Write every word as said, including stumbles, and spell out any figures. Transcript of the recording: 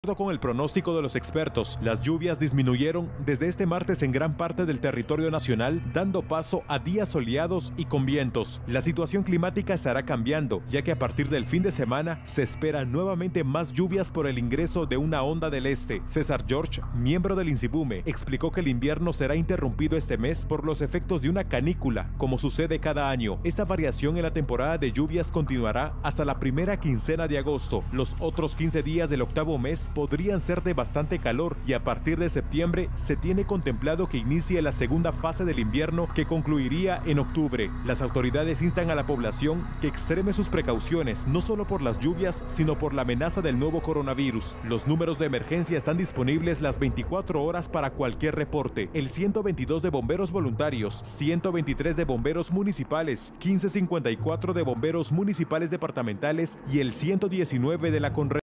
De acuerdo con el pronóstico de los expertos, las lluvias disminuyeron desde este martes en gran parte del territorio nacional, dando paso a días soleados y con vientos. La situación climática estará cambiando, ya que a partir del fin de semana se espera nuevamente más lluvias por el ingreso de una onda del este. César George, miembro del INSIBUME, explicó que el invierno será interrumpido este mes por los efectos de una canícula, como sucede cada año. Esta variación en la temporada de lluvias continuará hasta la primera quincena de agosto. Los otros quince días del octavo mes podrían ser de bastante calor y a partir de septiembre se tiene contemplado que inicie la segunda fase del invierno que concluiría en octubre. Las autoridades instan a la población que extreme sus precauciones, no solo por las lluvias, sino por la amenaza del nuevo coronavirus. Los números de emergencia están disponibles las veinticuatro horas para cualquier reporte. El ciento veintidós de bomberos voluntarios, ciento veintitrés de bomberos municipales, quince cincuenta y cuatro de bomberos municipales departamentales y el ciento diecinueve de la Conred.